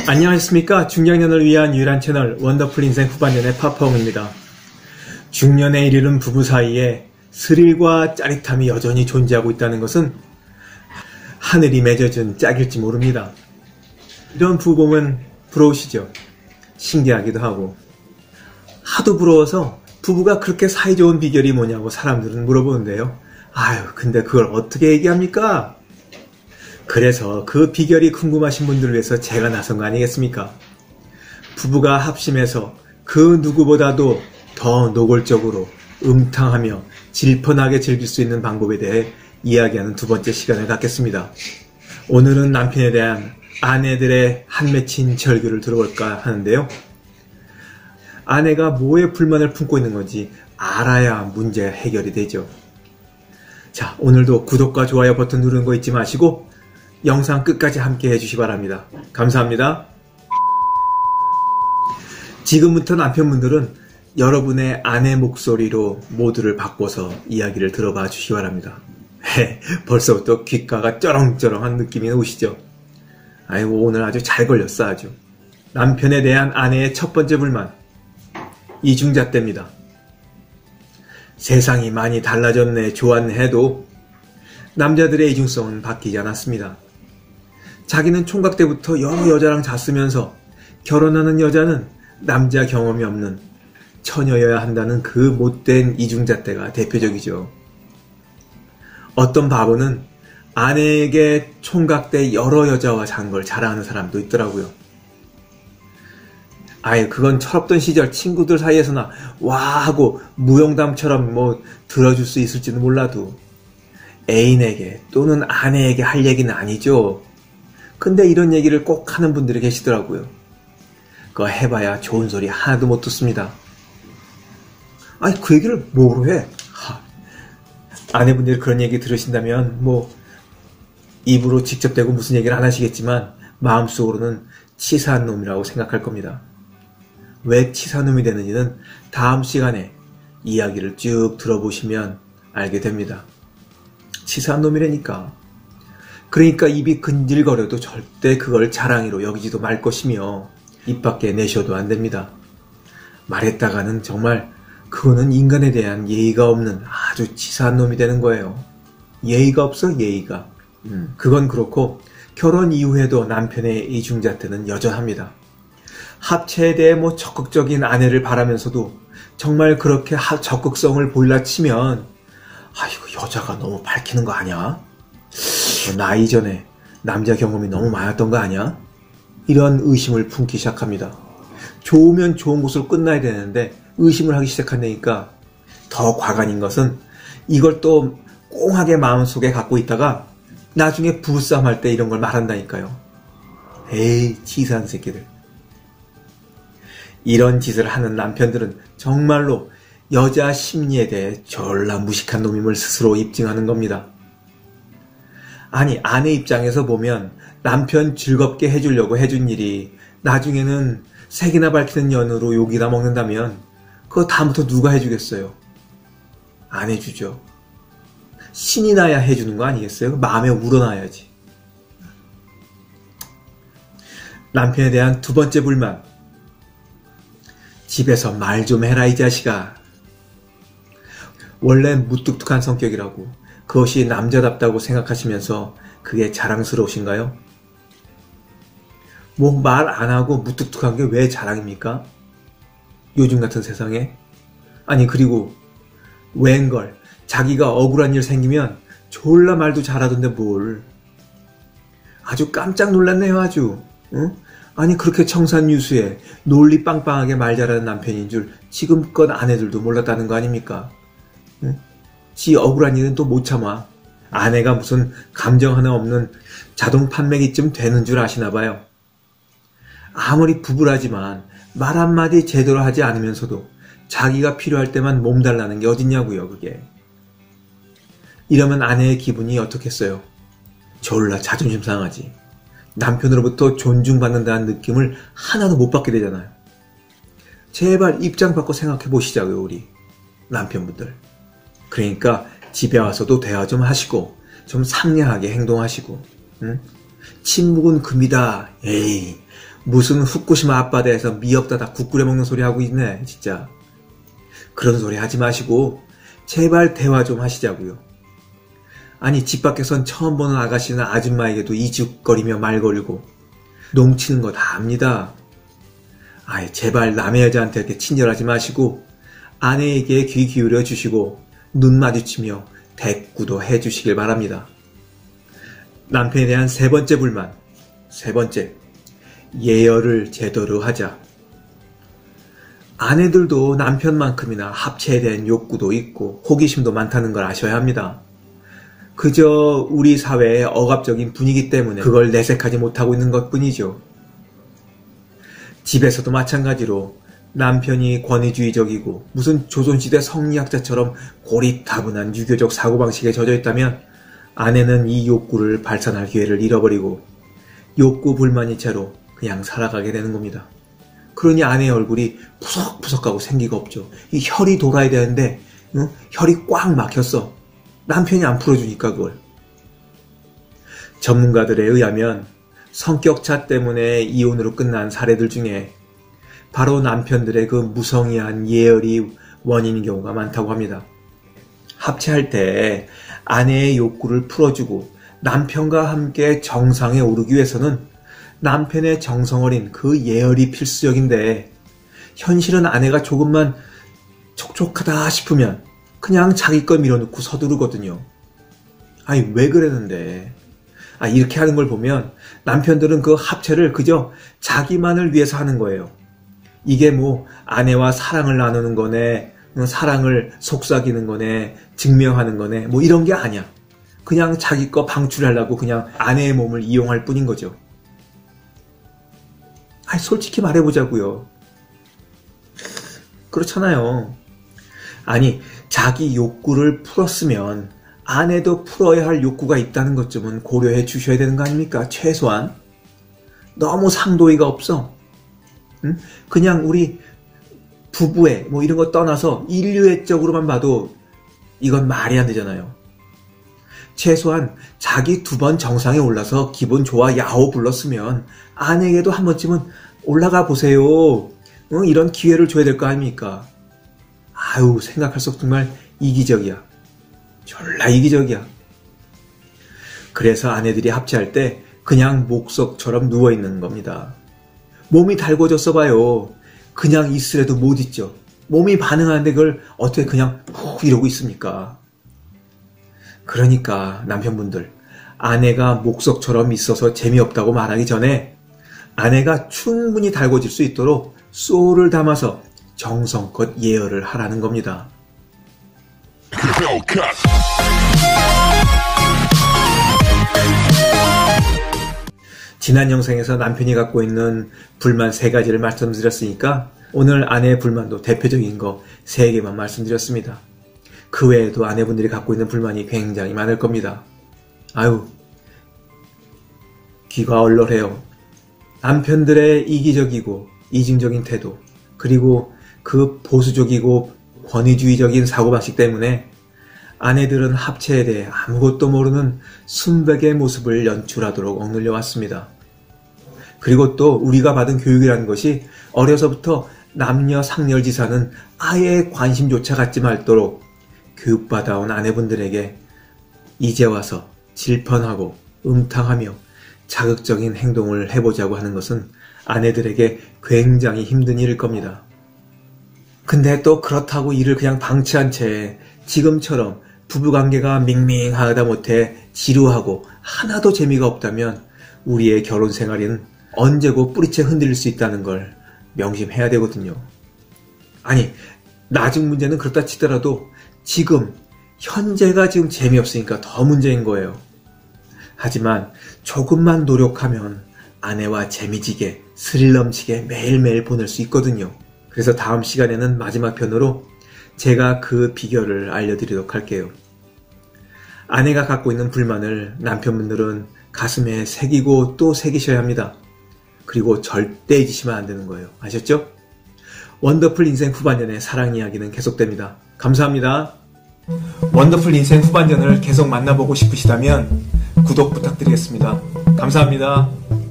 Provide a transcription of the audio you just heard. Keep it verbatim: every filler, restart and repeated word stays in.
안녕하십니까. 중장년을 위한 유일한 채널 원더풀 인생 후반년의 파파홍입니다. 중년에 이르는 부부 사이에 스릴과 짜릿함이 여전히 존재하고 있다는 것은 하늘이 맺어준 짝일지 모릅니다. 이런 부부 보면 부러우시죠? 신기하기도 하고. 하도 부러워서 부부가 그렇게 사이좋은 비결이 뭐냐고 사람들은 물어보는데요. 아유, 근데 그걸 어떻게 얘기합니까? 그래서 그 비결이 궁금하신 분들을 위해서 제가 나선 거 아니겠습니까? 부부가 합심해서 그 누구보다도 더 노골적으로 음탕하며 질펀하게 즐길 수 있는 방법에 대해 이야기하는 두 번째 시간을 갖겠습니다. 오늘은 남편에 대한 아내들의 한 맺힌 절규를 들어볼까 하는데요. 아내가 뭐에 불만을 품고 있는 건지 알아야 문제 해결이 되죠. 자, 오늘도 구독과 좋아요 버튼 누르는 거 잊지 마시고 영상 끝까지 함께 해주시기 바랍니다. 감사합니다. 지금부터 남편분들은 여러분의 아내 목소리로 모드를 바꿔서 이야기를 들어봐 주시기 바랍니다. 벌써부터 귓가가 쩌렁쩌렁한 느낌이 오시죠? 아이고, 오늘 아주 잘 걸렸어. 아주 남편에 대한 아내의 첫 번째 불만, 이중잣대입니다. 세상이 많이 달라졌네, 좋았네 해도 남자들의 이중성은 바뀌지 않았습니다. 자기는 총각 때부터 여러 여자랑 잤으면서 결혼하는 여자는 남자 경험이 없는 처녀여야 한다는 그 못된 이중잣대가 대표적이죠. 어떤 바보는 아내에게 총각 때 여러 여자와 잔 걸 자랑하는 사람도 있더라고요. 아예 그건 철없던 시절 친구들 사이에서나 와 하고 무용담처럼 뭐 들어줄 수 있을지는 몰라도 애인에게 또는 아내에게 할 얘기는 아니죠. 근데 이런 얘기를 꼭 하는 분들이 계시더라고요. 그거 해봐야 좋은 소리 하나도 못 듣습니다. 아니, 그 얘기를 뭐로 해? 하. 아내분들이 그런 얘기 들으신다면 뭐 입으로 직접 대고 무슨 얘기를 안 하시겠지만 마음속으로는 치사한 놈이라고 생각할 겁니다. 왜 치사한 놈이 되는지는 다음 시간에 이야기를 쭉 들어보시면 알게 됩니다. 치사한 놈이라니까. 그러니까 입이 근질거려도 절대 그걸 자랑이로 여기지도 말 것이며 입 밖에 내셔도 안 됩니다. 말했다가는 정말 그거는 인간에 대한 예의가 없는 아주 치사한 놈이 되는 거예요. 예의가 없어, 예의가. 음, 그건 그렇고 결혼 이후에도 남편의 이중잣대는 여전합니다. 합체에 대해 뭐 적극적인 아내를 바라면서도 정말 그렇게 하, 적극성을 보일라 치면 아이고, 여자가 너무 밝히는 거 아니야? 나 이전에 남자 경험이 너무 많았던 거 아니야? 이런 의심을 품기 시작합니다. 좋으면 좋은 곳으로 끝나야 되는데 의심을 하기 시작한다니까. 더 과간인 것은 이걸 또 꽁하게 마음속에 갖고 있다가 나중에 부부싸움 할 때 이런 걸 말한다니까요. 에이, 치사한 새끼들. 이런 짓을 하는 남편들은 정말로 여자 심리에 대해 졸라 무식한 놈임을 스스로 입증하는 겁니다. 아니, 아내 입장에서 보면 남편 즐겁게 해주려고 해준 일이 나중에는 색이나 밝히는 연으로 욕이나 먹는다면 그거 다음부터 누가 해주겠어요? 안 해주죠. 신이 나야 해주는 거 아니겠어요? 마음에 우러나야지. 남편에 대한 두 번째 불만, 집에서 말 좀 해라 이 자식아. 원래 무뚝뚝한 성격이라고, 그것이 남자답다고 생각하시면서 그게 자랑스러우신가요? 뭐 말 안 하고 무뚝뚝한 게 왜 자랑입니까? 요즘 같은 세상에? 아니, 그리고 웬걸 자기가 억울한 일 생기면 졸라 말도 잘하던데 뭘. 아주 깜짝 놀랐네요, 아주. 응? 아니, 그렇게 청산유수에 논리 빵빵하게 말 잘하는 남편인 줄 지금껏 아내들도 몰랐다는 거 아닙니까? 응? 지 억울한 일은 또 못 참아. 아내가 무슨 감정 하나 없는 자동 판매기쯤 되는 줄 아시나 봐요. 아무리 부부라지만 말 한마디 제대로 하지 않으면서도 자기가 필요할 때만 몸달라는 게 어딨냐고요, 그게. 이러면 아내의 기분이 어떻겠어요? 졸라 자존심 상하지. 남편으로부터 존중받는다는 느낌을 하나도 못 받게 되잖아요. 제발 입장 바꿔 생각해 보시자고요, 우리 남편분들. 그러니까 집에 와서도 대화 좀 하시고 좀 상냥하게 행동하시고, 응? 침묵은 금이다. 에이, 무슨 후쿠시마 앞바다에서 미역다다 국 끓여 먹는 소리 하고 있네, 진짜. 그런 소리 하지 마시고 제발 대화 좀 하시자고요. 아니, 집 밖에선 처음 보는 아가씨나 아줌마에게도 이죽거리며 말 걸고 농치는 거 다 압니다. 아이, 제발 남의 여자한테 이렇게 친절하지 마시고 아내에게 귀 기울여 주시고 눈 마주치며 대꾸도 해주시길 바랍니다. 남편에 대한 세 번째 불만. 세 번째, 예열을 제대로 하자. 아내들도 남편만큼이나 합체에 대한 욕구도 있고 호기심도 많다는 걸 아셔야 합니다. 그저 우리 사회의 억압적인 분위기 때문에 그걸 내색하지 못하고 있는 것뿐이죠. 집에서도 마찬가지로 남편이 권위주의적이고 무슨 조선시대 성리학자처럼 고리타분한 유교적 사고방식에 젖어있다면 아내는 이 욕구를 발산할 기회를 잃어버리고 욕구 불만이 채로 그냥 살아가게 되는 겁니다. 그러니 아내의 얼굴이 푸석푸석하고 생기가 없죠. 이 혈이 돌아야 되는데 응? 혈이 꽉 막혔어. 남편이 안 풀어주니까 그걸. 전문가들에 의하면 성격차 때문에 이혼으로 끝난 사례들 중에 바로 남편들의 그 무성의한 예열이 원인인 경우가 많다고 합니다. 합체할 때 아내의 욕구를 풀어주고 남편과 함께 정상에 오르기 위해서는 남편의 정성어린 그 예열이 필수적인데 현실은 아내가 조금만 촉촉하다 싶으면 그냥 자기 거 밀어놓고 서두르거든요. 아니, 왜 그랬는데. 아, 이렇게 하는 걸 보면 남편들은 그 합체를 그저 자기만을 위해서 하는 거예요. 이게 뭐 아내와 사랑을 나누는 거네, 사랑을 속삭이는 거네, 증명하는 거네, 뭐 이런 게 아니야. 그냥 자기 거 방출하려고 그냥 아내의 몸을 이용할 뿐인 거죠. 아니, 솔직히 말해보자고요. 그렇잖아요. 아니, 자기 욕구를 풀었으면 아내도 풀어야 할 욕구가 있다는 것쯤은 고려해 주셔야 되는 거 아닙니까? 최소한. 너무 상도의가 없어. 응? 그냥 우리 부부애 뭐 이런 거 떠나서 인류애적으로만 봐도 이건 말이 안 되잖아요. 최소한 자기 두 번 정상에 올라서 기분 좋아 야호 불렀으면 아내에게도 한 번쯤은 올라가 보세요. 응? 이런 기회를 줘야 될 거 아닙니까? 아유, 생각할수록 정말 이기적이야. 졸라 이기적이야. 그래서 아내들이 합체할 때 그냥 목석처럼 누워있는 겁니다. 몸이 달궈졌어 봐요. 그냥 있으래도 못 있죠. 몸이 반응하는데 그걸 어떻게 그냥 훅 이러고 있습니까? 그러니까 남편분들, 아내가 목석처럼 있어서 재미없다고 말하기 전에 아내가 충분히 달궈질 수 있도록 소울을 담아서 정성껏 예열을 하라는 겁니다. 지난 영상에서 남편이 갖고 있는 불만 세 가지를 말씀드렸으니까 오늘 아내의 불만도 대표적인 거 세 개만 말씀드렸습니다. 그 외에도 아내분들이 갖고 있는 불만이 굉장히 많을 겁니다. 아유, 귀가 얼얼해요. 남편들의 이기적이고 이중적인 태도, 그리고 그 보수적이고 권위주의적인 사고방식 때문에 아내들은 합체에 대해 아무것도 모르는 순백의 모습을 연출하도록 억눌려 왔습니다. 그리고 또 우리가 받은 교육이라는 것이 어려서부터 남녀 상렬지사는 아예 관심조차 갖지 말도록 교육받아온 아내분들에게 이제 와서 질펀하고 음탕하며 자극적인 행동을 해보자고 하는 것은 아내들에게 굉장히 힘든 일일 겁니다. 근데 또 그렇다고 이를 그냥 방치한 채 지금처럼 부부관계가 밍밍하다 못해 지루하고 하나도 재미가 없다면 우리의 결혼 생활은 언제고 뿌리채 흔들릴 수 있다는 걸 명심해야 되거든요. 아니, 나중 문제는 그렇다 치더라도 지금 현재가 지금 재미없으니까 더 문제인 거예요. 하지만 조금만 노력하면 아내와 재미지게 스릴 넘치게 매일매일 보낼 수 있거든요. 그래서 다음 시간에는 마지막 편으로 제가 그 비결을 알려드리도록 할게요. 아내가 갖고 있는 불만을 남편분들은 가슴에 새기고 또 새기셔야 합니다. 그리고 절대 잊으시면 안 되는 거예요. 아셨죠? 원더풀 인생 후반전의 사랑 이야기는 계속됩니다. 감사합니다. 원더풀 인생 후반전을 계속 만나보고 싶으시다면 구독 부탁드리겠습니다. 감사합니다.